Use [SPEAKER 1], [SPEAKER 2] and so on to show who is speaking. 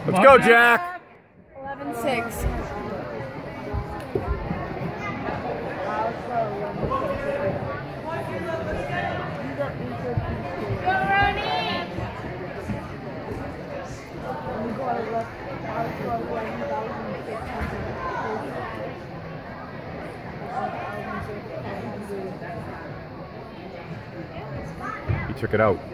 [SPEAKER 1] Let's go, Jack.
[SPEAKER 2] 11-6.
[SPEAKER 1] He took it out.